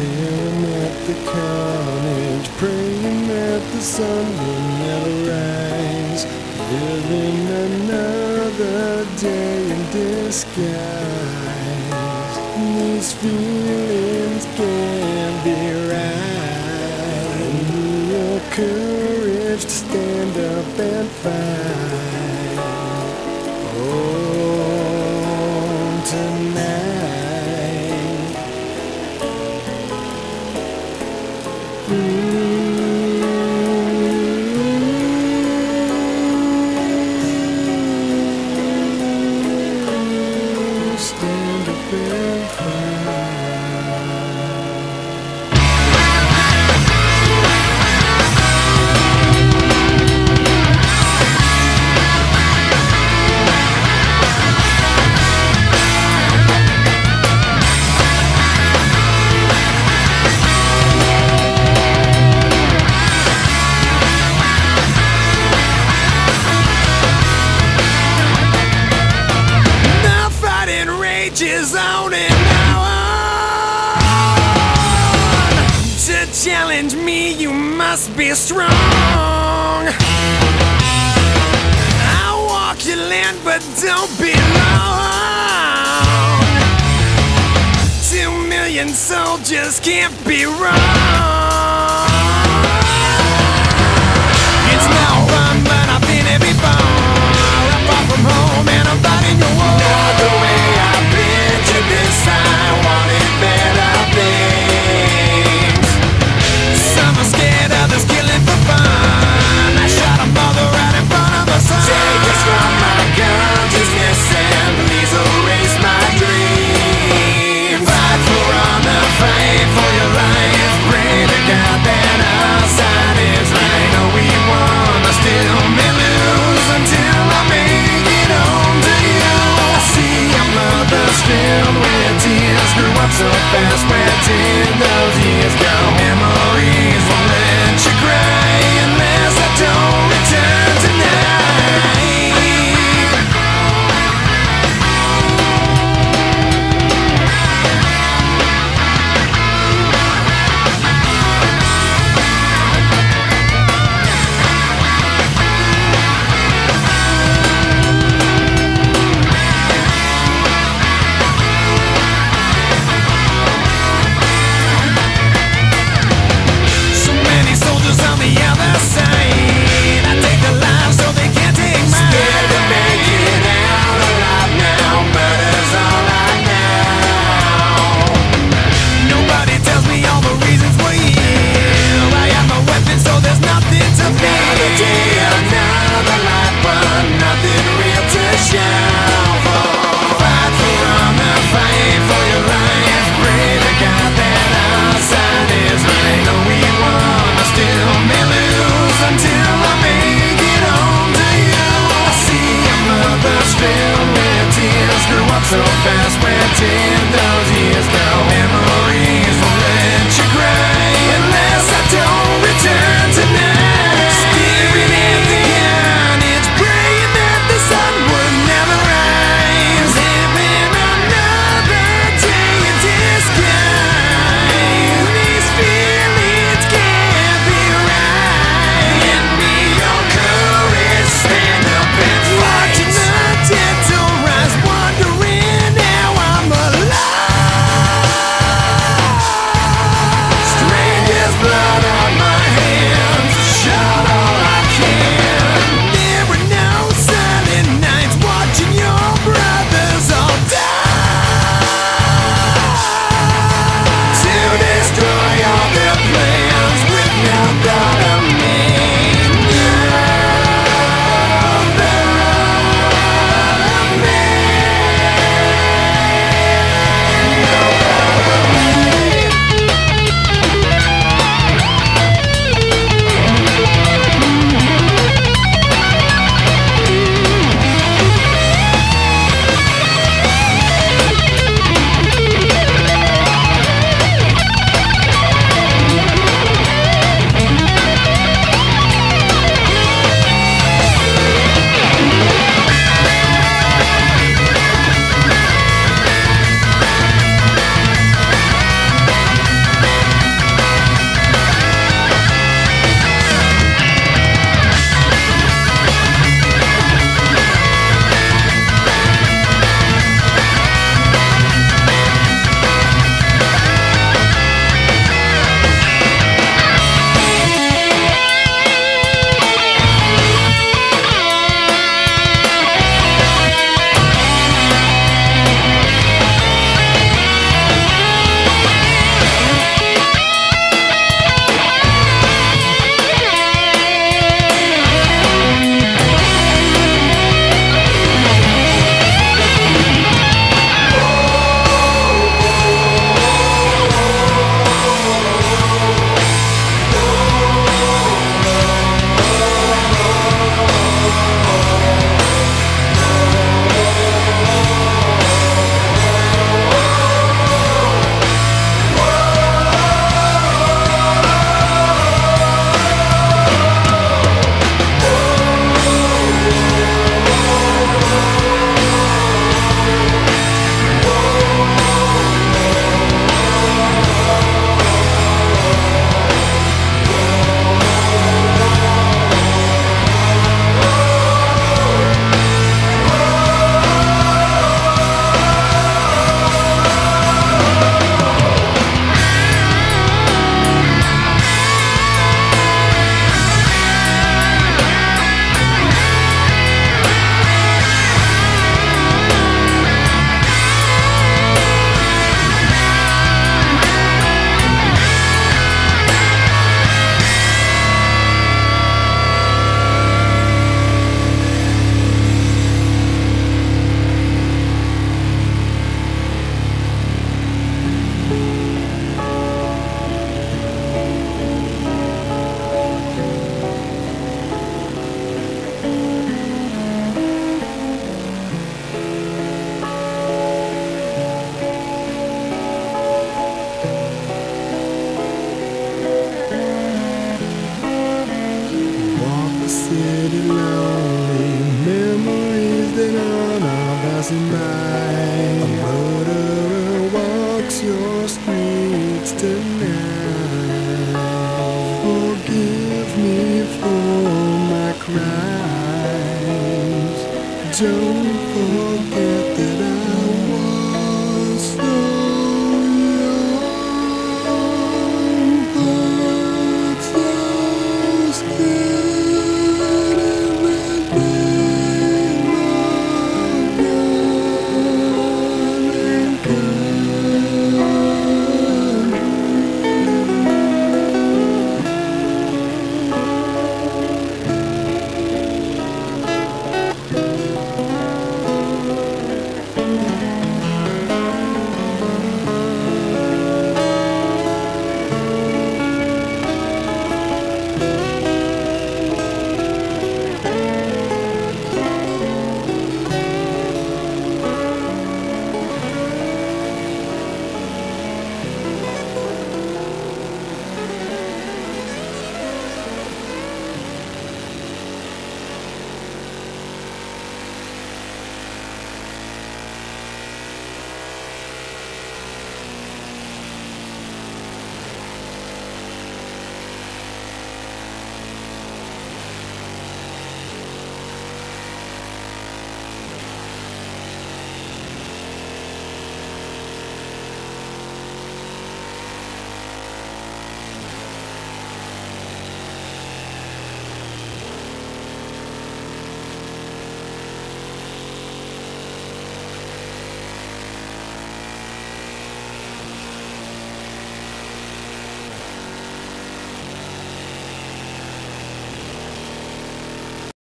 Staring at the carnage, praying that the sun will never rise. Living another day in disguise. These feelings can't be right. I need your courage to stand up and fight. Oh, tonight. Stand up and is on and on. To challenge me, you must be strong. I'll walk your land, but don't be long. 2 million soldiers can't be wrong. It's no fun, but I've been here before. I'm far from home and I'm fighting your war. Not the way I've been to this, I wanted better things. Some are scared, others killing for fun. I shot a mother right in front of her son. Take us from my consciousness and please erase my dreams. Fight for honor, fight for your life. Pray to God that our side is right. No, we won, I still may lose until I make it home to you. I see our mothers filled with tears. Grew up so fast, where did those years go? Memories won't let you cry unless I don't return tonight. So fast, where did those years go? Memories won't let you cry unless I don't return tonight. Staring at the carnage, praying that the sun would never rise. Living another day in disguise. These feelings can't be right. Lend me your courage, stand up and fight. Watching the dead don't rise, wondering how I'm alive. passing by. A murderer walks your streets tonight. Forgive me for my crimes. Don't forget that